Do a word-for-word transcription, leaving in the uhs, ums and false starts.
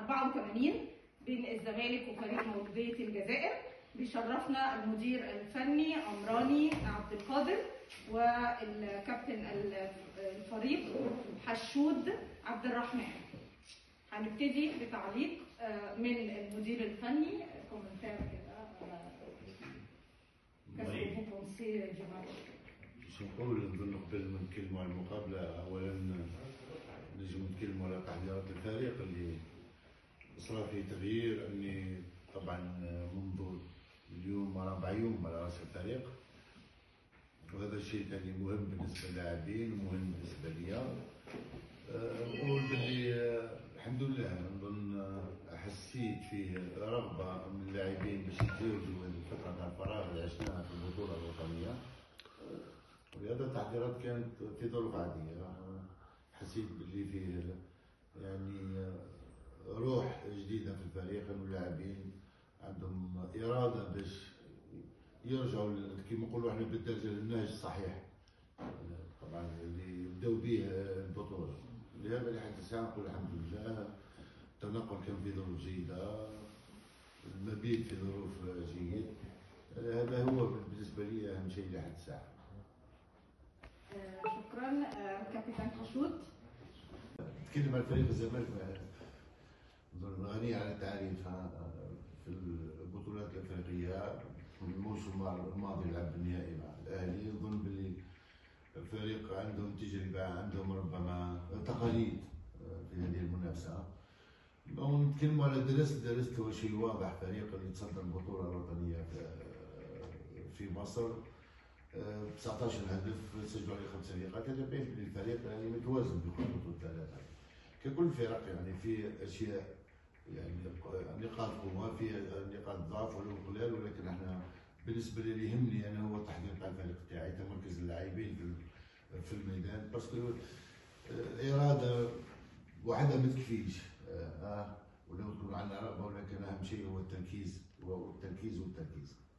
أربعة وثمانين بين الزمالك وفريق مولودية الجزائر. بيشرفنا المدير الفني عمراني عبد القادر والكابتن الفريق حشود عبد الرحمن. هنبتدي بتعليق من المدير الفني كومنتار كده باش نقول نظن قبل ما نتكلموا على المقابله اولا نجم نتكلموا على تحضيرات الفريق اللي صرا فيه تغيير، اني طبعا منذ اليوم ربع يوم على راس الفريق، وهذا الشيء ثاني مهم بالنسبه للاعبين ومهم بالنسبه ليا. نقول باللي الحمد لله نظن حسيت فيه رغبه من اللاعبين باش يتزوجوا الفتره تاع الفراغ اللي عشناها في البطوله الوطنيه، ولهذا التحضيرات كانت في ظروف عاديه. حسيت باللي فيه يعني روح جديده في الفريق، انه اللاعبين عندهم اراده باش يرجعوا كيما نقولوا احنا بالدارجه للنهج الصحيح طبعا اللي بداو به البطوله. لهذا لحد الساعه نقول الحمد لله التنقل كان في ظروف جيده، المبيت في ظروف جيد، هذا هو بالنسبه لي اهم شيء لحد الساعه. شكرا. كابتن حشود. نتكلم عن فريق الزمالك نظن غني عن التعريف في البطولات الافريقيه. الموسم الماضي لعب النهائي مع الاهلي، نظن باللي الفريق عندهم تجربه، عندهم ربما تقاليد في هذه المنافسه. ونتكلموا على درست درست هو شيء واضح، فريق اللي تصدر البطوله الوطنيه في مصر تسعطاش هدف، سجلوا عليه خمسه نقاط، هذا باين بلي الفريق يعني متوازن بخطوطه الثلاثه. ككل فرق يعني في اشياء يعني نقاط قوه، في نقاط ضعف ولو قلال، ولكن احنا بالنسبه لي يهمني انا هو التحضير تاع الفريق تاعي، تمركز اللاعبين في في الميدان، باسكو الاراده وحدها ما تكفيش اه ولو تكون عندنا رغبه، ولكن اهم شيء هو التركيز والتركيز والتركيز.